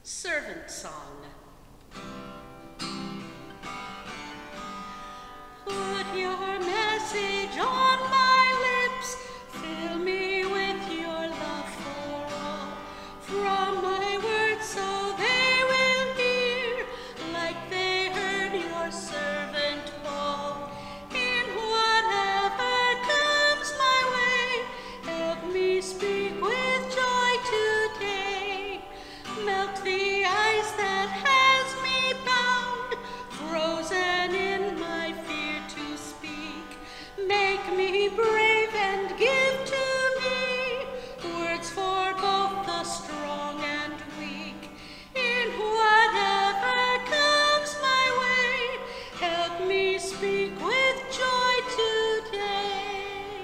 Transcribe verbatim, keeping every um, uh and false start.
Servant Song. Put your message on my lips, fill me with your love for all. From my words so they will hear, like they heard your servant Paul. In whatever comes my way, help me speak with joy today. Melt the ice that has me bound, frozen in my fear to speak. Make me brave and give to me words for both the strong and weak. In whatever comes my way, help me speak with joy today.